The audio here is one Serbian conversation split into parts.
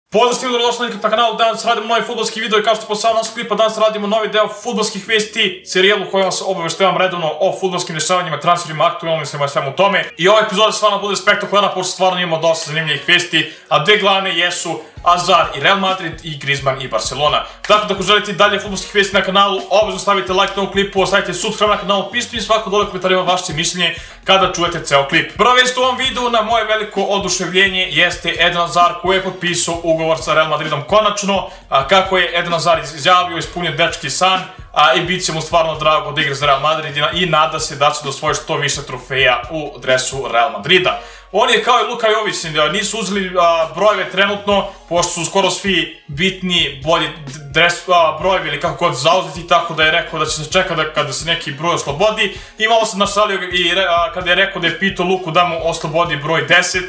Pozdrav svima, dobrodošli na kanalu. Danas radimo novi fudbalski video i kao što po samom nasu klipa danas radimo novi deo fudbalskih vesti, serijalu u kojoj vas obaveštavam redovno o fudbalskim dešavanjima, transferima, aktualnim svema i svemu tome. I ova epizoda stvarno bude spektakularna, pošto stvarno imamo dosta zanimljivih vesti, a dve glavne jesu Hazard i Real Madrid i Griezmann i Barcelona. Tako da ako želite dalje fudbalskih vesti na kanalu, obavezno stavite like na ovom klipu, ostavite subscribe na kanalu, pišite mi svako dole u komentarima vaše mišljenje kada čujete ceo klip. Prva vest u ovom videu na moje veliko oduševljenje jeste Eden Hazard koji je potpisao ugovor sa Real Madridom konačno. Kako je Eden Hazard izjavio, ispunio dečki san i bit će mu stvarno drago da igra za Real Madrid i nada se da će da osvoji što više trofeja u dresu Real Madrida. On je kao i Luka Jović, nisu uzeli brojeve trenutno, pošto su skoro svi bitni, bolji brojevi ili kako god zauzeti, tako da je rekao da će se čekati kada se neki broj oslobodi. I malo se našalio i kada je rekao da je pitao Luku da mu oslobodi broj 10.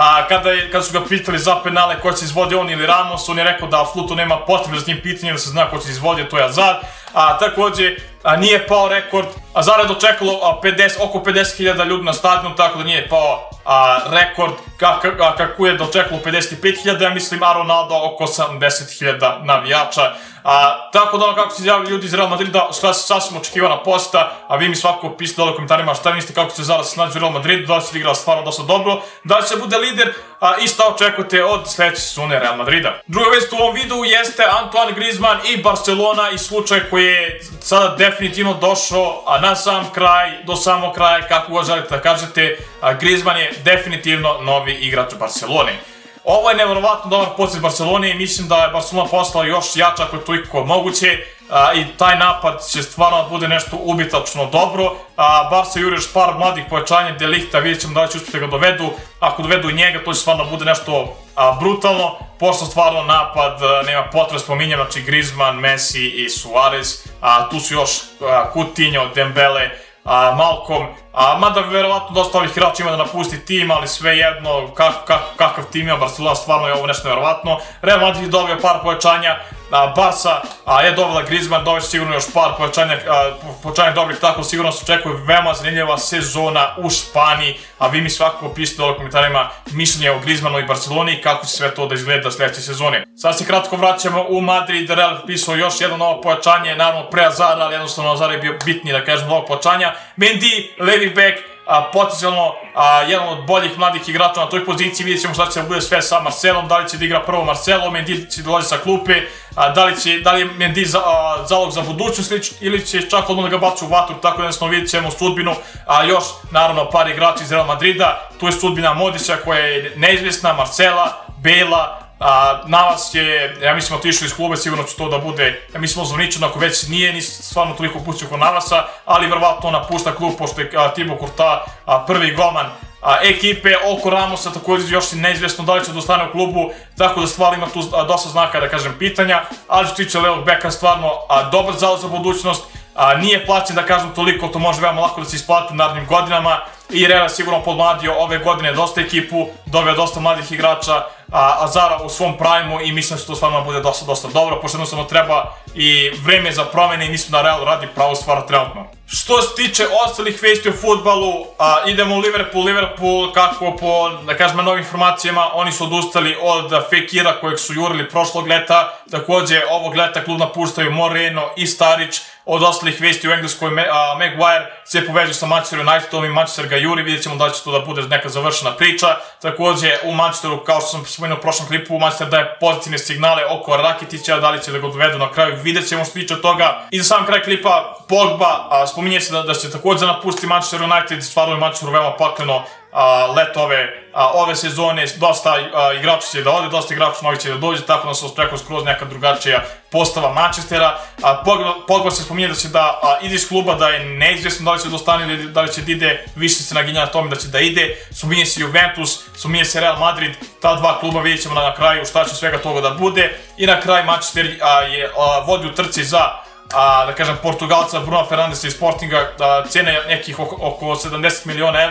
Kada su ga pitali za penale ko će izvodi on ili Ramos, on je rekao da apsolutno nema potrebe za tim pitanjem, da se zna ko će izvodi, to je Hazard. Takođe, nije pao rekord, Hazard je dočekalo oko 50.000 ljudi na stadionu, tako da nije pao rekord kako je dočekalo 55.000, ja mislim, a Ronaldo oko 80.000 navijača. Tako da ono kako se izjavili ljudi iz Real Madrida, sasvim očekivana posta, a vi mi svako pišite dole u komentarima šta mislite kako će Hazard se nađe u Real Madridu, da li će igra stvarno dosta dobro, da li će bude lider i šta očekujete od sledeće sezone Real Madrida. Druga vest u ovom videu jeste Antoine Griezmann i Barcelona i slučaj koji je sada definitivno došao na sam kraj, do samog kraja, kako ga želite da kažete. Griezmann je definitivno novi igrač Barcelone. Ovo je nevjerovatno dobar potez Barcelone i mislim da je Barcelona postala još jača ako je to ikako moguće i taj napad će stvarno bude nešto ubitačno dobro. Barca juri još par mladih pojačanja, De Ligta, vidjet ćemo da li će uspjeti ga dovedu. Ako dovedu i njega, to će stvarno bude nešto brutalno, pošto stvarno napad nema potrebe spominjam, znači Griezmann, Messi i Suarez, tu su još Coutinho, Dembele, Malcolm, mada verovatno dosta ovih igrača ima da napusti tim, ali svejedno kakav tim ima Barcelona, stvarno je ovo nešto nevjerovatno. Real Madrid je dobio par pojačanja, Barca je dobila Griezmann, dobit će sigurno još par pojačanja dobrih, tako sigurno se očekuje veoma zanimljiva sezona u Španiji, a vi mi svakako pišite dole u komentarima mišljenje o Griezmannu i Barceloni i kako će sve to da izgleda sledeće sezone. Sad se kratko vraćamo u Madrid, Real pisao još jedno novo pojačanje, naravno pre Hazarda, ali jednostavno Hazard je bio bitniji da kažem novog pojačanja. Mendy, levi bek, potencijalno jedan od boljih mladih igrača na toj poziciji, vidjet ćemo šta će da bude sve sa Marcelom, da li će da igra prvo Marcelo, Mendy će dolazi sa klupe, da li je Mendy zalog za budućnost ili će čak odmah da ga baci u vatru, tako da jednostavno vidjet ćemo sudbinu, još naravno par igrača iz Real Madrida, tu je sudbina Modrića koja je neizvjesna, Marcela, Bela, Navas je, ja mislim, otišao iz kluba, sigurno će to da bude, ja mislim, ozvaničeno, ako već nije stvarno toliko pustio kod Navasa, ali verovatno on napušta klub, pošto je Thibaut Courtois prvi golman ekipe. Oko Ramosa također još je neizvjesno da li će da ostane u klubu, tako da stvarno ima tu dosta znaka, da kažem, pitanja, ali što tiče levog beka, stvarno dobar zalog za budućnost, nije plaćen, da kažem, toliko, to može veoma lako da se isplati u narednim godinama i Real je sigurno podmladio ove godine dosta ekipu, doveo dosta mladih igrača, Hazarda u svom primu i mislim da će to stvarno bude dosta dobro, pošto jednostavno treba i vreme za promene i mislim da Real radi pravu stvar trenutno. Što se tiče ostalih vesti o fudbalu, idemo u Liverpool, kako po, da kažem, novim informacijama, oni su odustali od Fekira kojeg su jurili prošlog leta, također ovog leta klub napuštaju Moreno i Starić. Od ostalih vesti u Engleskoj, Maguire se povezuje sa Manchester Unitedom i Manchester ga juri, vidjet ćemo da li će to da bude neka završena priča. Također u Manchesteru, kao što sam spomenuo u prošlom klipu, Manchester daje pozitivne signale oko Rakitića, da li će da ga dovedu na kraju, vidjet ćemo što tiče toga. I za sam kraj klipa, Pogba, spominje se da će također napustiti Manchester United, stvarno je Manchesteru veoma pakleno leto ove sezone, dosta igrača će da ode, dosta igrača novi će da dođe, tako da se očekuje skroz neka drugačija postava Manchestera. Pogba se spominje da će da ide iz kluba, da je neizvjesno da li će da ostane ili da li će da ide, više se naginja na tome da će da ide. Spominje se Juventus, spominje se Real Madrid, ta dva kluba, vidjet ćemo na kraju šta će svega toga da bude. I na kraju Manchester je vodi u trci za, da kažem, Portugalca Bruno Fernandesa iz Sportinga, cena je nekih oko 70 miliona evra,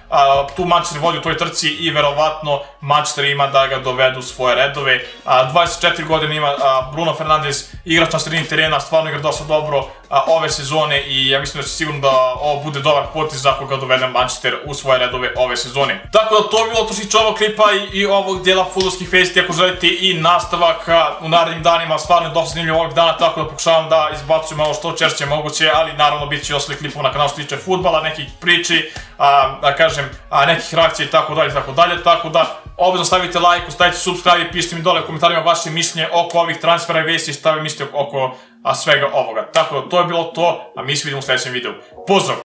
tu Manchester vodi u toj trci i verovatno Manchester ima da ga dovedu u svoje redove. 24 godine ima Bruno Fernandes, igrač na sredini terena, stvarno igra dosta dobro ove sezone i ja mislim da će sigurno da ovo bude dobar potez ako ga dovede Manchester u svoje redove ove sezone. Tako da to je bilo to što se tiče ovog klipa i ovog dijela fudbalskih vesti. Ako želite i nastavak u narednim danima, stvarno je dosta zanimljivo ovog dana, tako da pokušavam da izbacujem ovo što češće moguće, ali naravno bit će i ostali klipova na kanalu što se tiče fudbala, nekih priči, da kažem, nekih reakcija i tako dalje, tako da obavezno stavite like, stavite subscribe i pišite mi dole u komentarima vaše mišljenje oko ovih transfera i vesti i šta vi mislite oko svega ovoga. Tako da to je bilo to, a mi se vidimo u sljedećem videu. Pozdrav!